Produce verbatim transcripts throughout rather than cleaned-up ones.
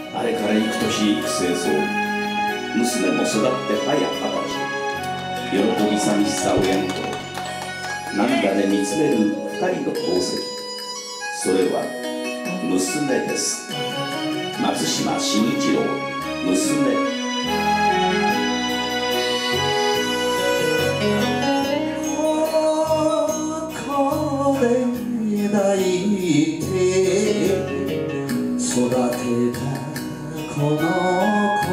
あれから幾年幾世そう、娘も育って早二十歳。喜び寂しさ親子、涙で見つめる二人の宝石、それは娘です。松島進一郎、娘。 抱いて育てたこの子、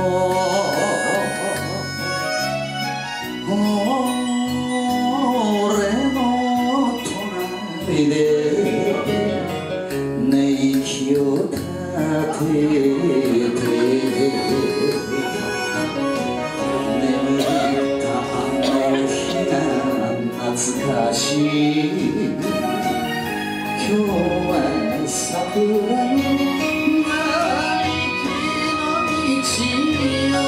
俺の隣で寝息を立てて眠ったあの日が懐かしい。今日は桜の並木の道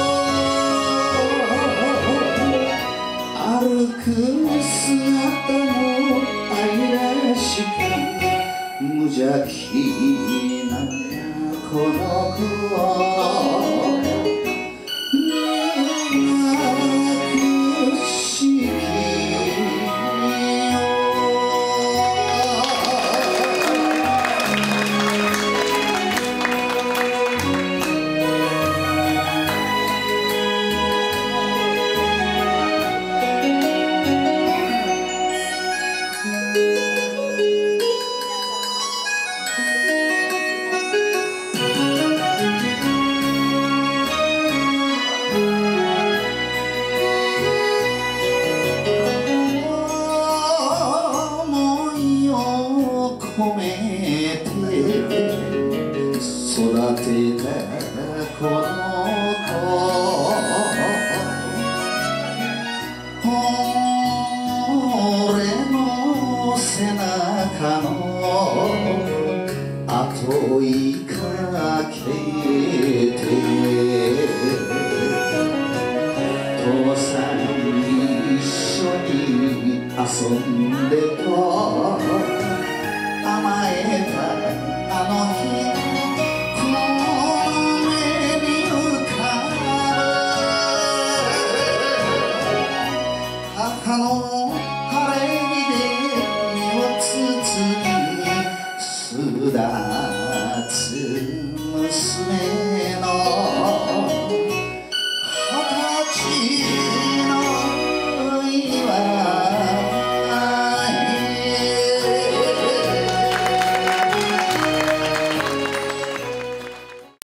を歩く姿も愛らしく無邪気なこの子、込めて育てたこの子、俺の背中の後追いかけて父さんに一緒に遊んで